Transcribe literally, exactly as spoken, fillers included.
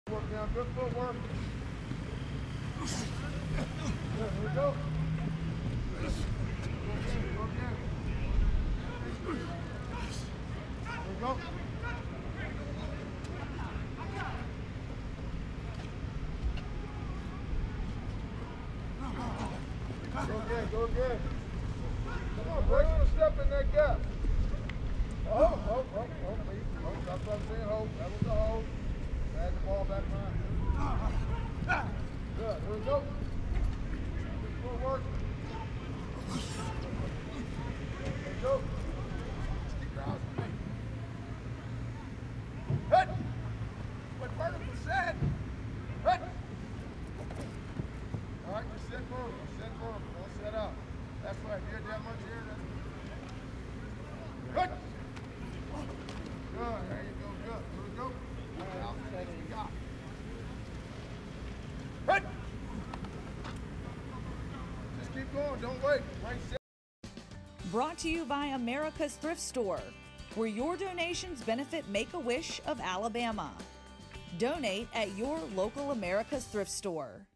Work now, good footwork. Good, here we go. Go again, go again. Here we go. Go again, go again. Come on, break on a step in that gap. Oh, oh, oh, oh, please. Oh, that's what I'm saying, hold. That was the hold. Drag the ball back line. Good, here we go. Good footwork. There we go. Stick your eyes. Hit! What vertical said? Hit! All right, just set forward, set forward, don't set out. That's right, if you had that much here, that's good. Good, there you go, good. Here we go. Now, what you got? Hit! Just keep going, don't wait. Right, set. Brought to you by America's Thrift Store, where your donations benefit Make-A-Wish of Alabama. Donate at your local America's Thrift Store.